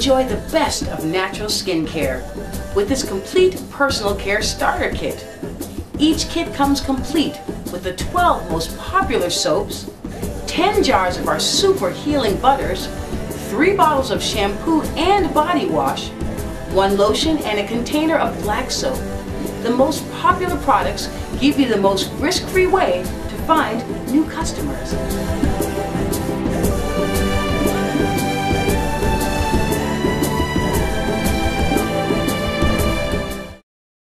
Enjoy the best of natural skincare with this complete personal care starter kit. Each kit comes complete with the 12 most popular soaps, 10 jars of our super healing butters, 3 bottles of shampoo and body wash, 1 lotion, and a container of black soap. The most popular products give you the most risk-free way to find new customers.